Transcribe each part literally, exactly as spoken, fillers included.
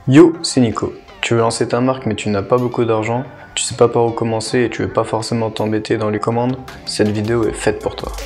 Yo, c'est Nico. Tu veux lancer ta marque mais tu n'as pas beaucoup d'argent, tu sais pas par où commencer et tu veux pas forcément t'embêter dans les commandes? Cette vidéo est faite pour toi.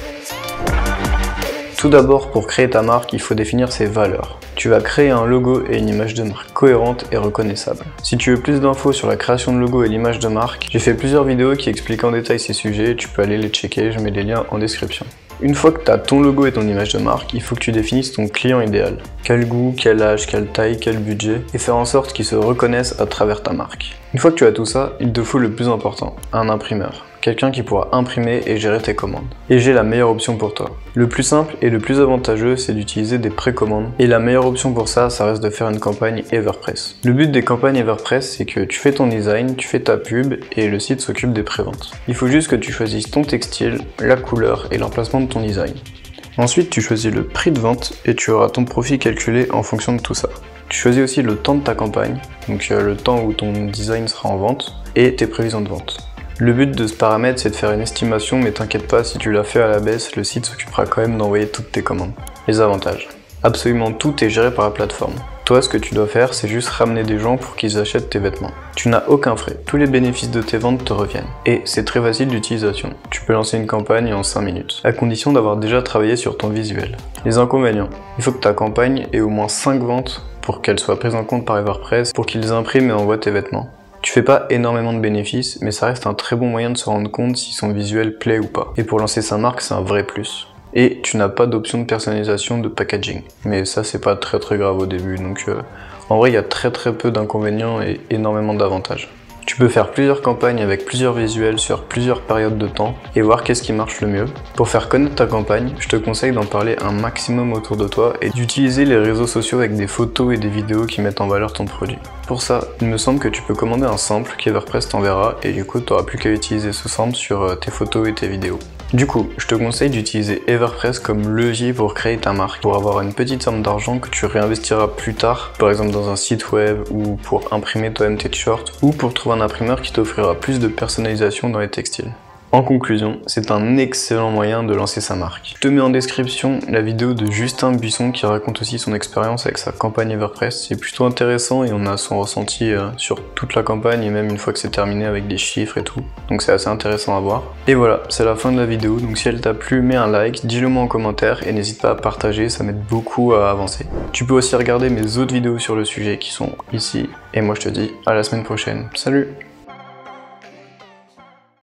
Tout d'abord, pour créer ta marque, il faut définir ses valeurs. Tu vas créer un logo et une image de marque cohérente et reconnaissable. Si tu veux plus d'infos sur la création de logo et l'image de marque, j'ai fait plusieurs vidéos qui expliquent en détail ces sujets, tu peux aller les checker, je mets les liens en description. Une fois que tu as ton logo et ton image de marque, il faut que tu définisses ton client idéal. Quel goût, quel âge, quelle taille, quel budget, et faire en sorte qu'il se reconnaisse à travers ta marque. Une fois que tu as tout ça, il te faut le plus important, un imprimeur. Quelqu'un qui pourra imprimer et gérer tes commandes. Et j'ai la meilleure option pour toi. Le plus simple et le plus avantageux, c'est d'utiliser des précommandes. Et la meilleure option pour ça, ça reste de faire une campagne Everpress. Le but des campagnes Everpress, c'est que tu fais ton design, tu fais ta pub et le site s'occupe des préventes. Il faut juste que tu choisisses ton textile, la couleur et l'emplacement de ton design. Ensuite, tu choisis le prix de vente et tu auras ton profit calculé en fonction de tout ça. Tu choisis aussi le temps de ta campagne, donc euh, le temps où ton design sera en vente, et tes prévisions de vente. Le but de ce paramètre, c'est de faire une estimation, mais t'inquiète pas, si tu l'as fait à la baisse, le site s'occupera quand même d'envoyer toutes tes commandes. Les avantages. Absolument tout est géré par la plateforme. Toi, ce que tu dois faire, c'est juste ramener des gens pour qu'ils achètent tes vêtements. Tu n'as aucun frais, tous les bénéfices de tes ventes te reviennent. Et c'est très facile d'utilisation. Tu peux lancer une campagne en cinq minutes, à condition d'avoir déjà travaillé sur ton visuel. Les inconvénients. Il faut que ta campagne ait au moins cinq ventes pour qu'elle soit prise en compte par Everpress, pour qu'ils impriment et envoient tes vêtements. Tu fais pas énormément de bénéfices, mais ça reste un très bon moyen de se rendre compte si son visuel plaît ou pas. Et pour lancer sa marque, c'est un vrai plus. Et tu n'as pas d'option de personnalisation de packaging. Mais ça, c'est pas très très grave au début, donc euh, en vrai, il y a très très peu d'inconvénients et énormément d'avantages. Tu peux faire plusieurs campagnes avec plusieurs visuels sur plusieurs périodes de temps et voir qu'est-ce qui marche le mieux. Pour faire connaître ta campagne, je te conseille d'en parler un maximum autour de toi et d'utiliser les réseaux sociaux avec des photos et des vidéos qui mettent en valeur ton produit. Pour ça, il me semble que tu peux commander un sample qu'Everpress t'enverra et du coup, tu n'auras plus qu'à utiliser ce sample sur tes photos et tes vidéos. Du coup, je te conseille d'utiliser Everpress comme levier pour créer ta marque, pour avoir une petite somme d'argent que tu réinvestiras plus tard, par exemple dans un site web ou pour imprimer toi-même tes t-shirts ou pour trouver un imprimeur qui t'offrira plus de personnalisation dans les textiles. En conclusion, c'est un excellent moyen de lancer sa marque. Je te mets en description la vidéo de Justin Buisson qui raconte aussi son expérience avec sa campagne Everpress. C'est plutôt intéressant et on a son ressenti euh, sur toute la campagne et même une fois que c'est terminé avec des chiffres et tout. Donc c'est assez intéressant à voir. Et voilà, c'est la fin de la vidéo. Donc si elle t'a plu, mets un like, dis-le moi en commentaire et n'hésite pas à partager, ça m'aide beaucoup à avancer. Tu peux aussi regarder mes autres vidéos sur le sujet qui sont ici. Et moi je te dis à la semaine prochaine. Salut!